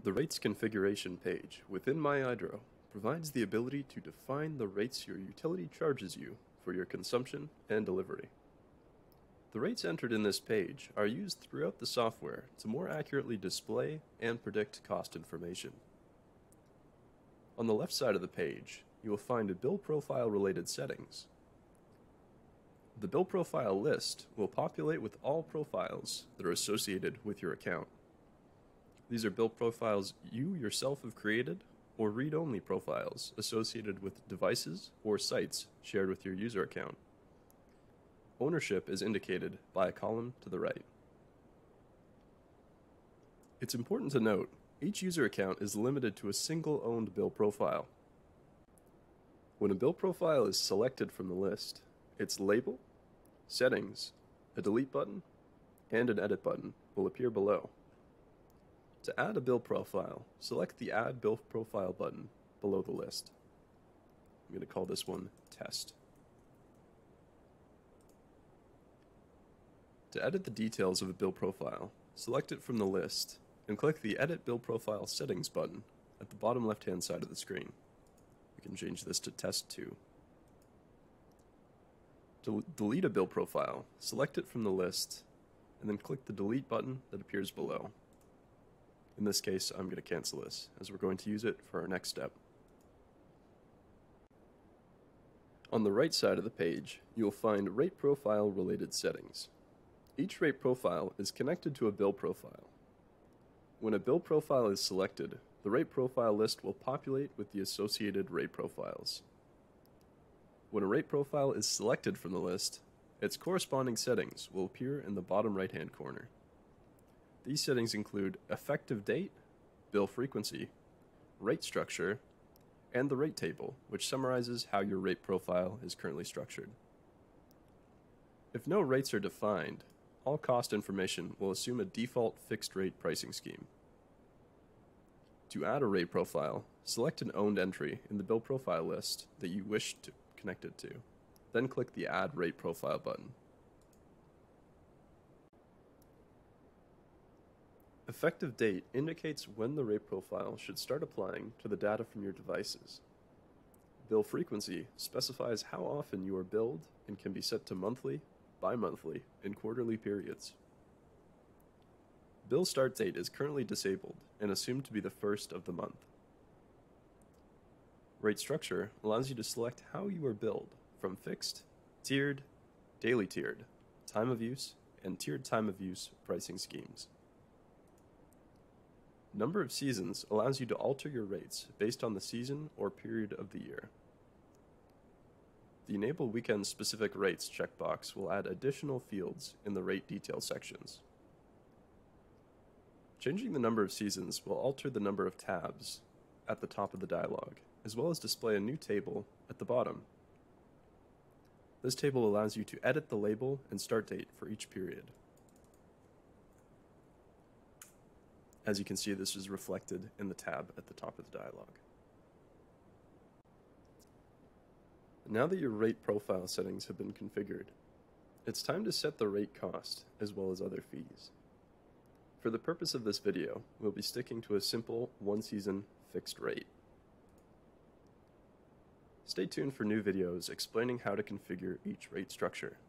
The Rates configuration page within MyEyedro provides the ability to define the rates your utility charges you for your consumption and delivery. The rates entered in this page are used throughout the software to more accurately display and predict cost information. On the left side of the page, you will find a bill profile related settings. The bill profile list will populate with all profiles that are associated with your account. These are bill profiles you yourself have created or read-only profiles associated with devices or sites shared with your user account. Ownership is indicated by a column to the right. It's important to note, each user account is limited to a single owned bill profile. When a bill profile is selected from the list, its label, settings, a delete button, and an edit button will appear below. To add a bill profile, select the Add Bill Profile button below the list. I'm going to call this one Test. To edit the details of a bill profile, select it from the list and click the Edit Bill Profile Settings button at the bottom left-hand side of the screen. We can change this to Test 2. To delete a bill profile, select it from the list and then click the Delete button that appears below. In this case, I'm going to cancel this, as we're going to use it for our next step. On the right side of the page, you'll find rate profile related settings. Each rate profile is connected to a bill profile. When a bill profile is selected, the rate profile list will populate with the associated rate profiles. When a rate profile is selected from the list, its corresponding settings will appear in the bottom right-hand corner. These settings include effective date, bill frequency, rate structure, and the rate table, which summarizes how your rate profile is currently structured. If no rates are defined, all cost information will assume a default fixed rate pricing scheme. To add a rate profile, select an owned entry in the bill profile list that you wish to connect it to, then click the Add Rate Profile button. Effective date indicates when the rate profile should start applying to the data from your devices. Bill frequency specifies how often you are billed and can be set to monthly, bi-monthly, and quarterly periods. Bill start date is currently disabled and assumed to be the first of the month. Rate structure allows you to select how you are billed from fixed, tiered, daily tiered, time of use, and tiered time of use pricing schemes. Number of seasons allows you to alter your rates based on the season or period of the year. The Enable Weekend Specific Rates checkbox will add additional fields in the rate detail sections. Changing the number of seasons will alter the number of tabs at the top of the dialog, as well as display a new table at the bottom. This table allows you to edit the label and start date for each period. As you can see, this is reflected in the tab at the top of the dialog. Now that your rate profile settings have been configured, it's time to set the rate cost as well as other fees. For the purpose of this video, we'll be sticking to a simple one-season fixed rate. Stay tuned for new videos explaining how to configure each rate structure.